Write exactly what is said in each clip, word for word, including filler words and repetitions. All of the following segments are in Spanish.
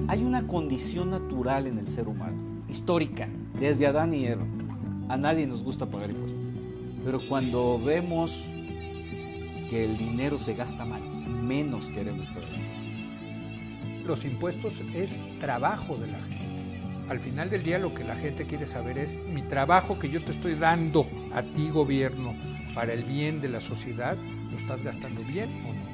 Hay una condición natural en el ser humano, histórica, desde Adán y Eva. A nadie nos gusta pagar impuestos. Pero cuando vemos que el dinero se gasta mal, menos queremos pagar impuestos. Los impuestos es trabajo de la gente. Al final del día lo que la gente quiere saber es mi trabajo que yo te estoy dando a ti, gobierno, para el bien de la sociedad, ¿lo estás gastando bien o no?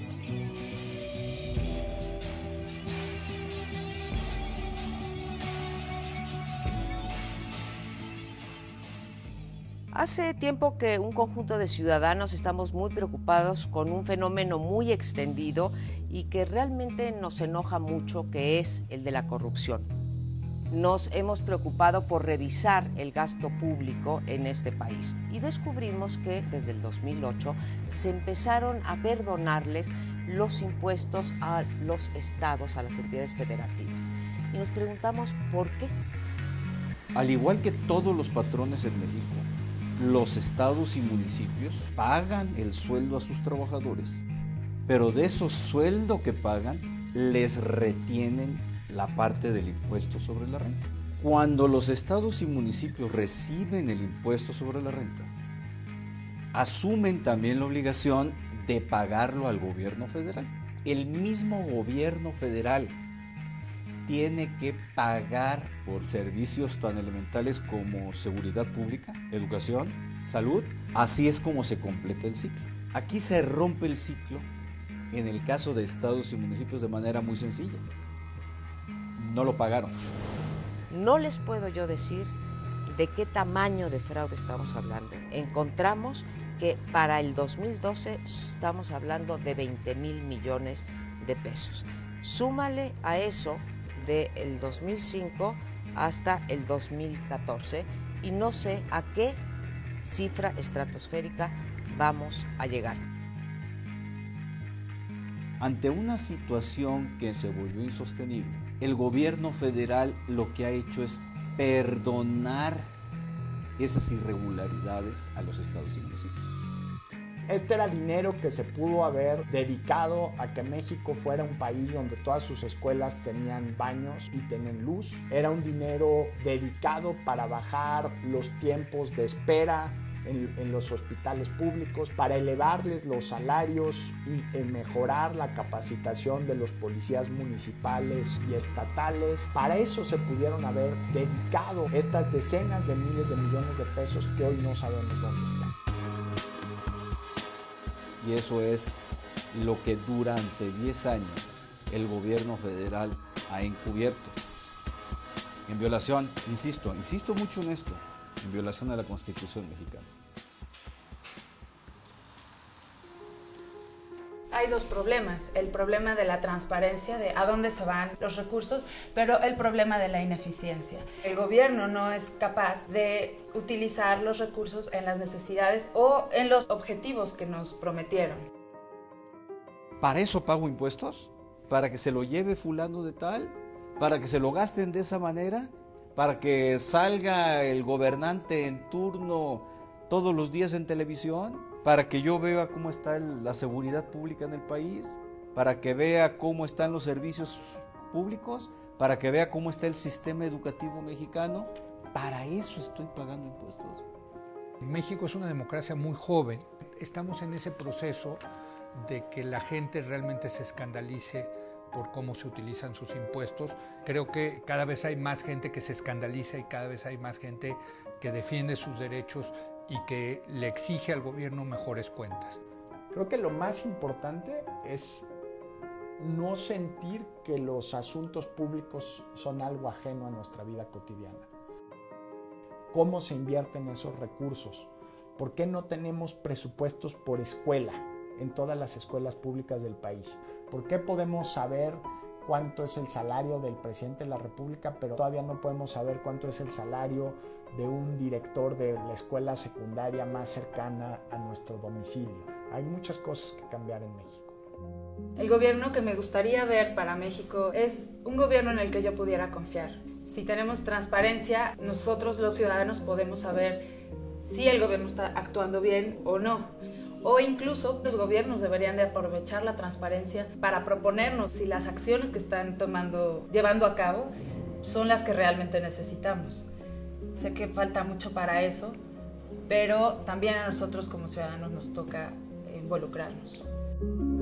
Hace tiempo que un conjunto de ciudadanos estamos muy preocupados con un fenómeno muy extendido y que realmente nos enoja mucho, que es el de la corrupción. Nos hemos preocupado por revisar el gasto público en este país y descubrimos que desde el dos mil ocho se empezaron a perdonarles los impuestos a los estados, a las entidades federativas. Y nos preguntamos por qué. Al igual que todos los patrones en México, los estados y municipios pagan el sueldo a sus trabajadores, pero de esos sueldos que pagan, les retienen la parte del impuesto sobre la renta. Cuando los estados y municipios reciben el impuesto sobre la renta, asumen también la obligación de pagarlo al gobierno federal. El mismo gobierno federal tiene que pagar por servicios tan elementales como seguridad pública, educación, salud. Así es como se completa el ciclo. Aquí se rompe el ciclo en el caso de estados y municipios de manera muy sencilla. No lo pagaron. No les puedo yo decir de qué tamaño de fraude estamos hablando. Encontramos que para el dos mil doce estamos hablando de veinte mil millones de pesos. Súmale a eso del dos mil cinco hasta el dos mil catorce y no sé a qué cifra estratosférica vamos a llegar. Ante una situación que se volvió insostenible, el gobierno federal lo que ha hecho es perdonar esas irregularidades a los estados y municipios. Este era dinero que se pudo haber dedicado a que México fuera un país donde todas sus escuelas tenían baños y tenían luz. Era un dinero dedicado para bajar los tiempos de espera en, en los hospitales públicos, para elevarles los salarios y en mejorar la capacitación de los policías municipales y estatales. Para eso se pudieron haber dedicado estas decenas de miles de millones de pesos que hoy no sabemos dónde están. Y eso es lo que durante diez años el gobierno federal ha encubierto. En violación, insisto, insisto mucho en esto, en violación a la Constitución mexicana. Hay dos problemas, el problema de la transparencia, de a dónde se van los recursos, pero el problema de la ineficiencia. El gobierno no es capaz de utilizar los recursos en las necesidades o en los objetivos que nos prometieron. ¿Para eso pago impuestos? ¿Para que se lo lleve fulano de tal? ¿Para que se lo gasten de esa manera? ¿Para que salga el gobernante en turno todos los días en televisión? ¿Para que yo vea cómo está el, la seguridad pública en el país? ¿Para que vea cómo están los servicios públicos? ¿Para que vea cómo está el sistema educativo mexicano? ¿Para eso estoy pagando impuestos? México es una democracia muy joven. Estamos en ese proceso de que la gente realmente se escandalice por cómo se utilizan sus impuestos. Creo que cada vez hay más gente que se escandaliza y cada vez hay más gente que defiende sus derechos y que le exige al gobierno mejores cuentas. Creo que lo más importante es no sentir que los asuntos públicos son algo ajeno a nuestra vida cotidiana. ¿Cómo se invierten esos recursos? ¿Por qué no tenemos presupuestos por escuela en todas las escuelas públicas del país? ¿Por qué podemos saber cuánto es el salario del presidente de la República, pero todavía no podemos saber cuánto es el salario de un director de la escuela secundaria más cercana a nuestro domicilio? Hay muchas cosas que cambiar en México. El gobierno que me gustaría ver para México es un gobierno en el que yo pudiera confiar. Si tenemos transparencia, nosotros los ciudadanos podemos saber si el gobierno está actuando bien o no. O incluso los gobiernos deberían de aprovechar la transparencia para proponernos si las acciones que están tomando, llevando a cabo son las que realmente necesitamos. Sé que falta mucho para eso, pero también a nosotros como ciudadanos nos toca involucrarnos.